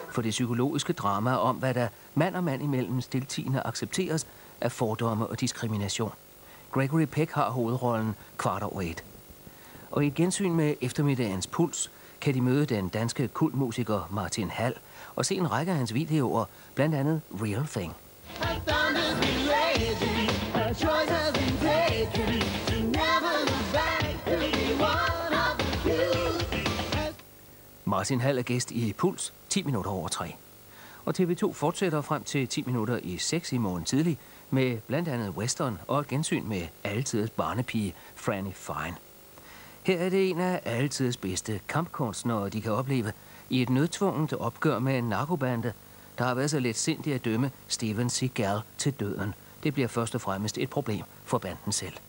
for det psykologiske drama om, hvad der mand og mand imellem stiltiende accepteres af fordomme og diskrimination. Gregory Peck har hovedrollen 8:15. Og i et gensyn med eftermiddagens Puls kan de møde den danske kultmusiker Martin Hall og se en række af hans videoer, blandt andet Real Thing. Martin Hall er gæst i Puls 10 minutter over 3. Og TV2 fortsætter frem til 10 minutter i 6 i morgen tidlig med blandt andet western og et gensyn med altidens barnepige Franny Fine. Her er det en af altidens bedste kampkunstnere, de kan opleve i et nødtvungent opgør med en narkobande, der har været så letsindig at dømme Steven Seagal til døden. Det bliver først og fremmest et problem for banden selv.